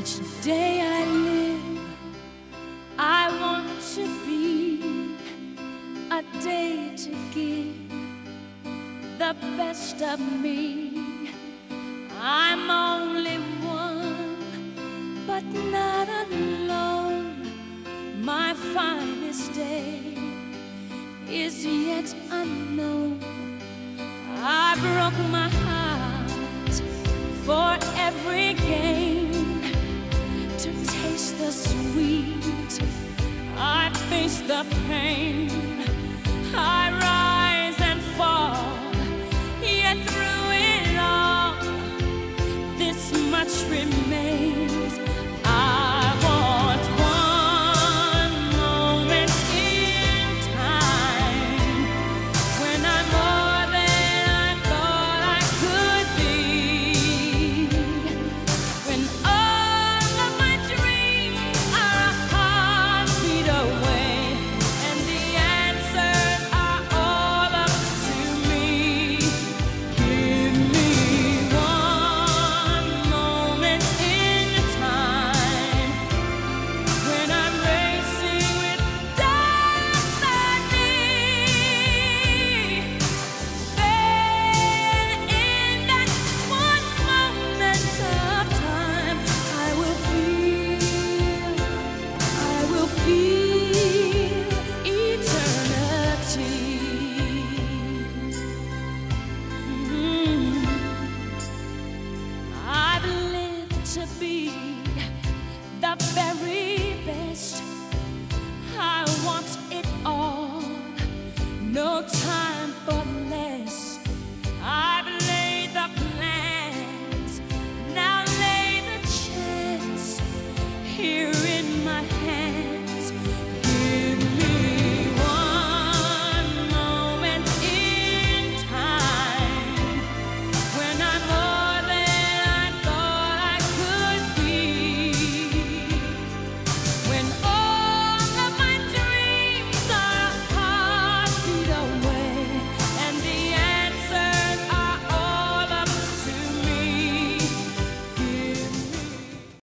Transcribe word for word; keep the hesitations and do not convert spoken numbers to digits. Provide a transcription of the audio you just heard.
Each day I live, I want to be a day to give the best of me. I'm only one, but not alone. My finest day is yet unknown. I broke my heart for every game